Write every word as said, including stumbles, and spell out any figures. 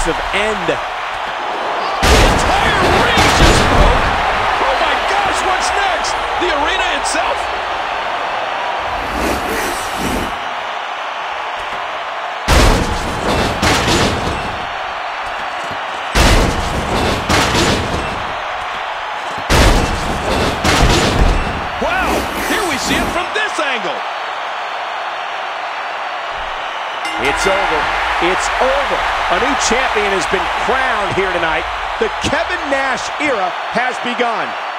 explosive end. The entire ring just broke. Oh my gosh, what's next? The arena itself. Wow, here we see it from this angle. It's over. It's over. A new champion has been crowned here tonight. The Kevin Nash era has begun.